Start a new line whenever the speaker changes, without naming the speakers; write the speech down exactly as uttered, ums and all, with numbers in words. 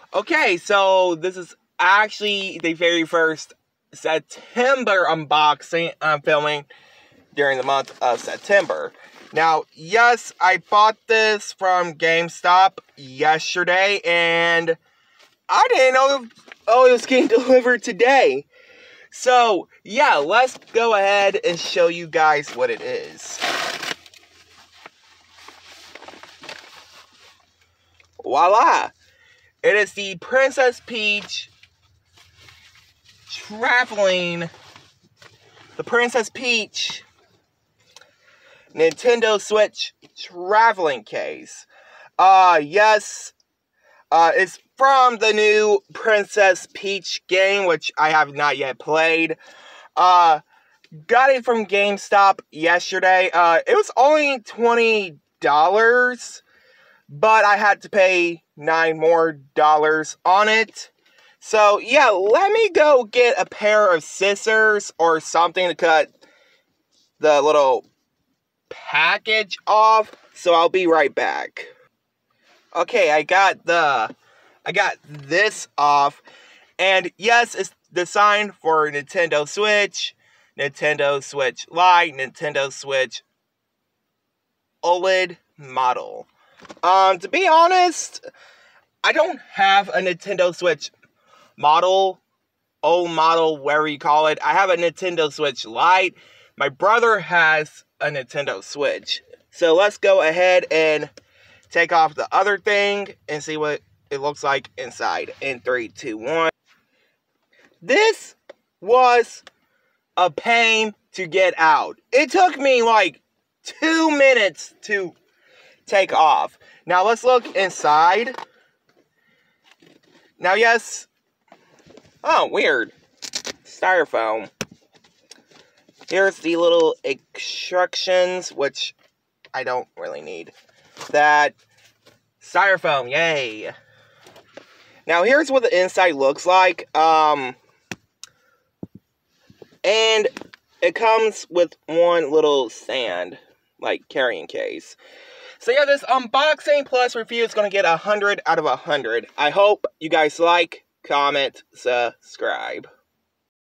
Okay, so this is actually the very first September unboxing I'm filming during the month of September. Now, yes, I bought this from GameStop yesterday, and I didn't know oh, it was getting delivered today. So, yeah, let's go ahead and show you guys what it is. Voila! It is the Princess Peach traveling, the Princess Peach Nintendo Switch traveling case. Uh, yes, uh, it's from the new Princess Peach game, which I have not yet played. Uh, got it from GameStop yesterday. Uh, it was only twenty dollars, but I had to pay nine more dollars on it. So, yeah, let me go get a pair of scissors or something to cut the little package off. So, I'll be right back. Okay, I got the, I got this off. And yes, it's designed for Nintendo Switch, Nintendo Switch Lite, Nintendo Switch OLED model. Um, to be honest, I don't have a Nintendo Switch model, old model, whatever you call it. I have a Nintendo Switch Lite. My brother has a Nintendo Switch. So let's go ahead and take off the other thing and see what it looks like inside. In three, two, one. This was a pain to get out. It took me like two minutes to take off. Now let's look inside. Now, yes. Oh, weird. Styrofoam. Here's the little instructions, which I don't really need. That styrofoam, yay. Now, here's what the inside looks like. Um, and it comes with one little stand, like carrying case. So yeah, this unboxing plus review is going to get a hundred out of a hundred. I hope you guys like, comment, subscribe.